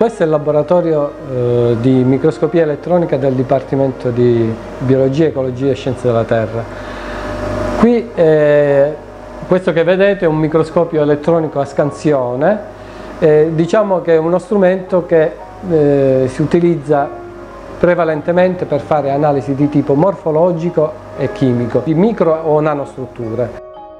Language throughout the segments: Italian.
Questo è il laboratorio di microscopia elettronica del Dipartimento di Biologia, Ecologia e Scienze della Terra. Qui questo che vedete è un microscopio elettronico a scansione, diciamo che è uno strumento che si utilizza prevalentemente per fare analisi di tipo morfologico e chimico, di micro o nanostrutture.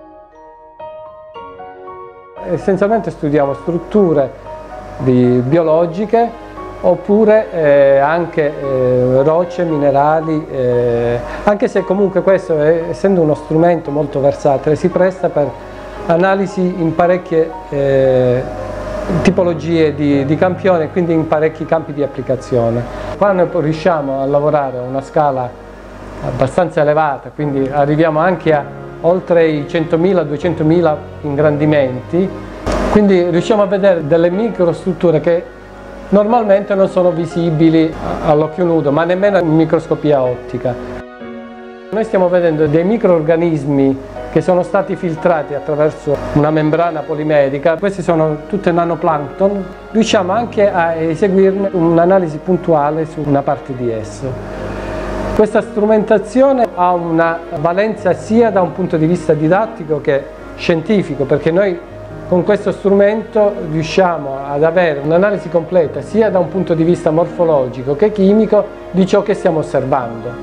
Essenzialmente studiamo strutture biologiche oppure anche rocce, minerali, anche se comunque questo, essendo uno strumento molto versatile, si presta per analisi in parecchie tipologie di campione, quindi in parecchi campi di applicazione. Qua noi riusciamo a lavorare a una scala abbastanza elevata, quindi arriviamo anche a oltre i 100.000-200.000 ingrandimenti, quindi riusciamo a vedere delle microstrutture che normalmente non sono visibili all'occhio nudo, ma nemmeno in microscopia ottica. Noi stiamo vedendo dei microorganismi che sono stati filtrati attraverso una membrana polimerica. Questi sono tutte nanoplancton. Riusciamo anche a eseguirne un'analisi puntuale su una parte di esso. Questa strumentazione ha una valenza sia da un punto di vista didattico che scientifico, perché noi con questo strumento riusciamo ad avere un'analisi completa sia da un punto di vista morfologico che chimico di ciò che stiamo osservando.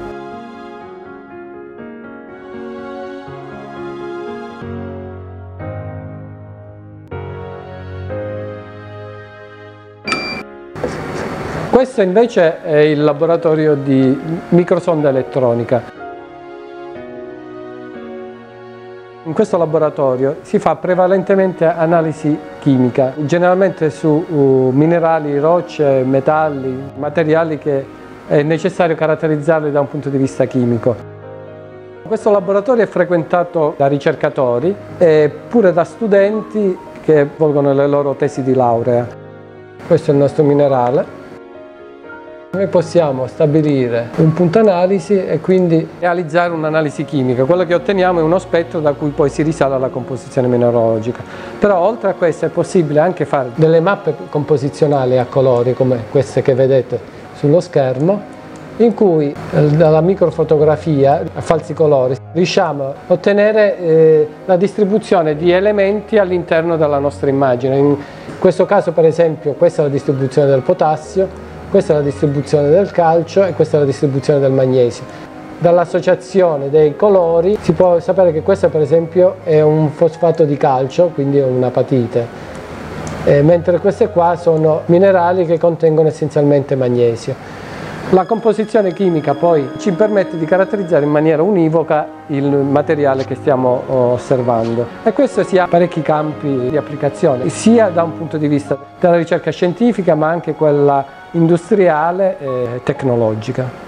Questo invece è il laboratorio di microsonda elettronica. In questo laboratorio si fa prevalentemente analisi chimica, generalmente su minerali, rocce, metalli, materiali che è necessario caratterizzarli da un punto di vista chimico. Questo laboratorio è frequentato da ricercatori e pure da studenti che svolgono le loro tesi di laurea. Questo è il nostro minerale. Noi possiamo stabilire un punto analisi e quindi realizzare un'analisi chimica. Quello che otteniamo è uno spettro da cui poi si risale alla composizione mineralogica. Però oltre a questo è possibile anche fare delle mappe composizionali a colori come queste che vedete sullo schermo, in cui dalla microfotografia a falsi colori riusciamo a ottenere la distribuzione di elementi all'interno della nostra immagine. In questo caso per esempio questa è la distribuzione del potassio, questa è la distribuzione del calcio e questa è la distribuzione del magnesio. Dall'associazione dei colori si può sapere che questo per esempio è un fosfato di calcio, quindi è un'apatite, mentre queste qua sono minerali che contengono essenzialmente magnesio. La composizione chimica poi ci permette di caratterizzare in maniera univoca il materiale che stiamo osservando, e questo si ha parecchi campi di applicazione, sia da un punto di vista della ricerca scientifica ma anche quella industriale e tecnologica.